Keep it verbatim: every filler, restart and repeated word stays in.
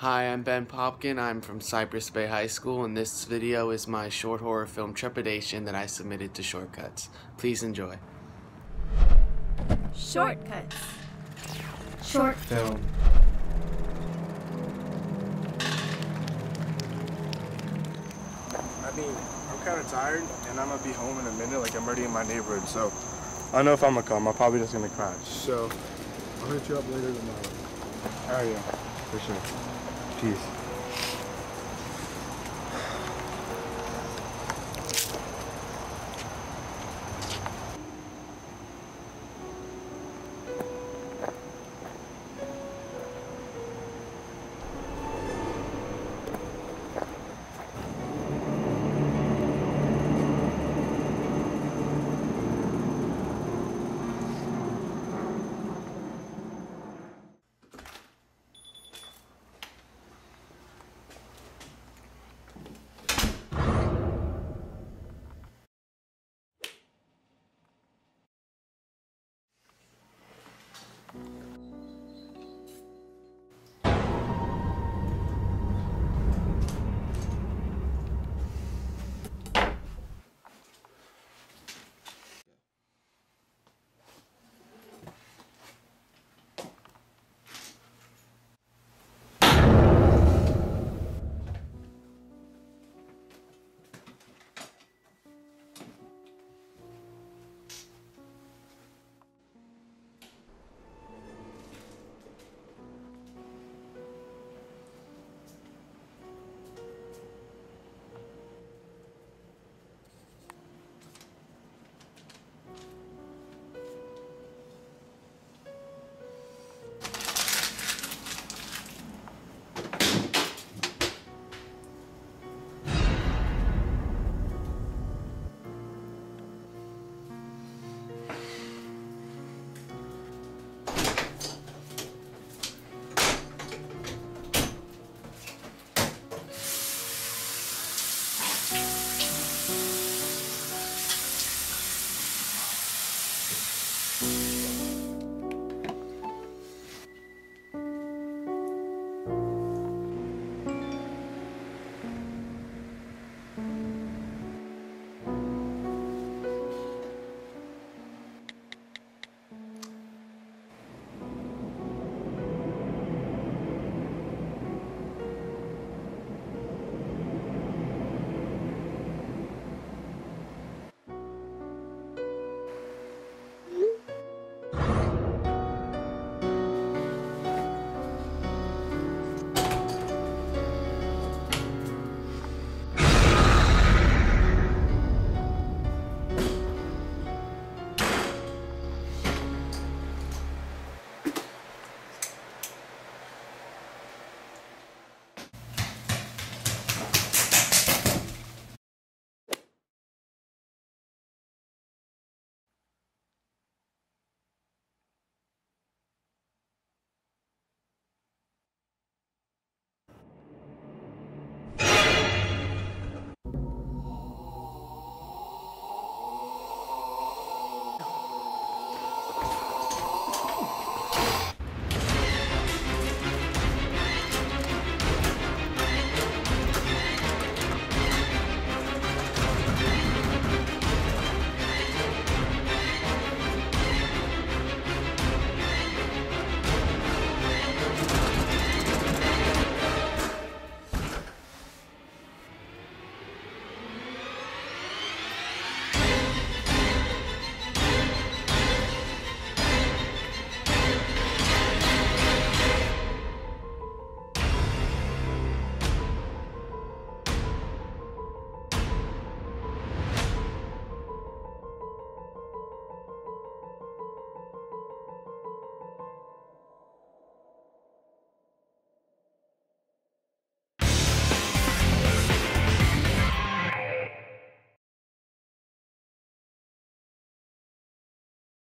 Hi, I'm Ben Popkin. I'm from Cypress Bay High School, and this video is my short horror film Trepidation that I submitted to Shortcuts. Please enjoy. Shortcuts. Short film. I mean, I'm kind of tired, and I'm gonna be home in a minute. Like, I'm already in my neighborhood, so I don't know if I'm gonna come. I'm probably just gonna crash. So I'll hit you up later tomorrow. All right, yeah, for sure. Peace.